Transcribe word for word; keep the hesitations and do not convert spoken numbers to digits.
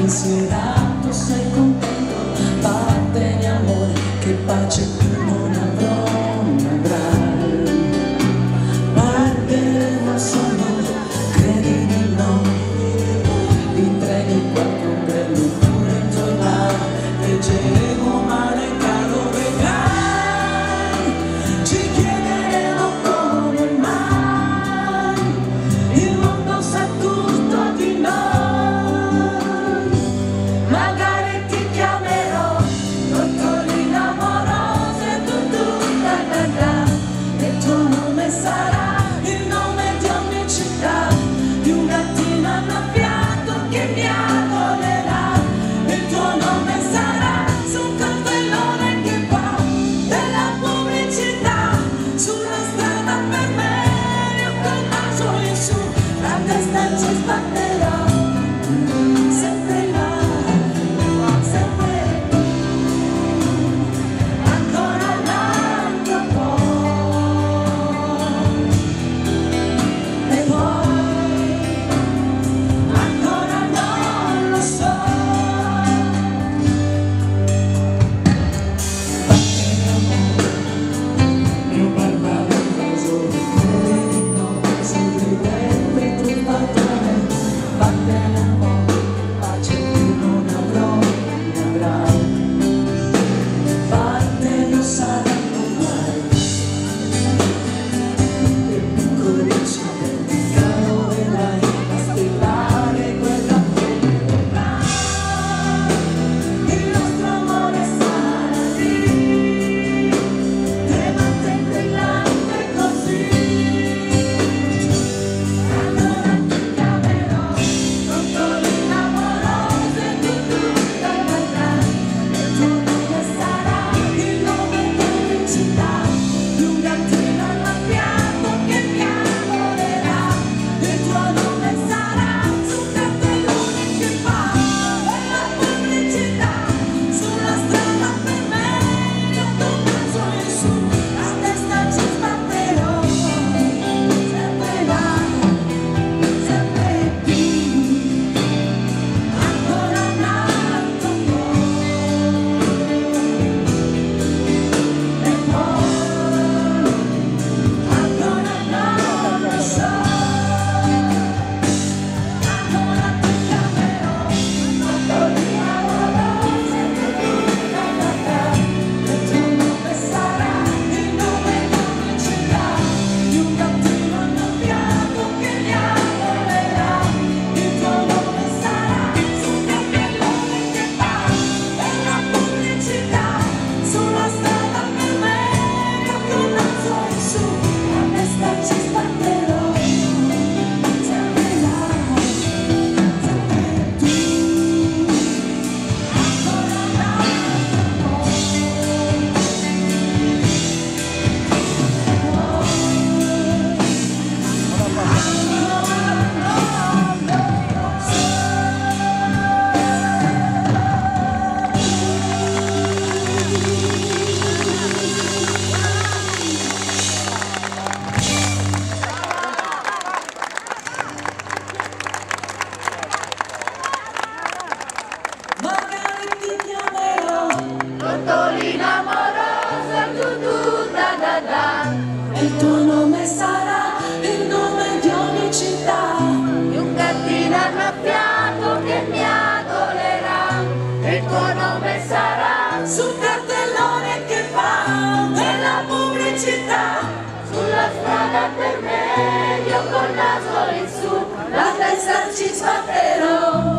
spensierato, sei contento, vattene amore, che pace più non avrò, non avrai. Perderemo il sonno, credi di no, di treni quattro bello pure in tuoi mari, leggeremo male caro, vedrai, ci chiederemo come mai il mondo sa tutto di noi. Magari ti chiamerò dottorina amorosa e tu tu da da da, e il tuo nome sarà il nome di ogni città, di un gattino annaffiato che mi adolerà. Il tuo nome sarà su un cartellone che fa della pubblicità, sulla strada per me, io col naso in su, la testa ci sbatterà. Sempre là, sempre qui, ancora un altro po', e poi ancora non lo so. Vattene amore, mio barbaroso, credi no, sorridente truffato a me. Vattene amore, pace più non avrò, ne avrai. Vattene non saranno mai, e piccoli accidenti calorerai, a stellare quella fortuna. Il nostro amore sarà lì, tremante e brillante così. Allora ti chiamerò dottorina amorosa e tu tu da da da, e il tuo nome sarà il nome di ogni città, di un gattino annaffiato che mi adolerà. Il tuo nome sarà su un cartellone che fa della pubblicità, sulla strada per me, io col naso in su, la testa ci sbatterò. Sempre là, sempre qui, ancora un altro po', e poi ancora non lo so. Allora ti chiamerò dottorina amorosa e tu tu da da da, e il tuo nome sarà il nome di ogni città, di un gattino annaffiato che mi adolerà. Il tuo nome sarà su un cartellone che fa della pubblicità, sulla strada per me, io col naso in su, la testa ci sbatterò. Sempre là, sempre tu, ancora un altro po', magari ti chiamerò dottorina amorosa, tu tu da da da, e il tuo nome sarà il nome di ogni città, di un gattino annaffiato che mi adolerà. E il tuo nome sarà sul cartellone che fa della pubblicità, sulla strada per me, io col naso in su, la testa ci sbatterò.